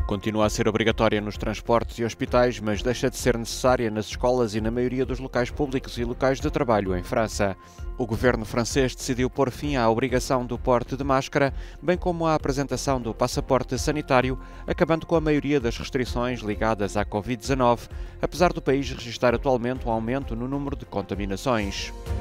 Continua a ser obrigatória nos transportes e hospitais, mas deixa de ser necessária nas escolas e na maioria dos locais públicos e locais de trabalho em França. O governo francês decidiu pôr fim à obrigação do porte de máscara, bem como à apresentação do passaporte sanitário, acabando com a maioria das restrições ligadas à Covid-19, apesar do país registrar atualmente um aumento no número de contaminações.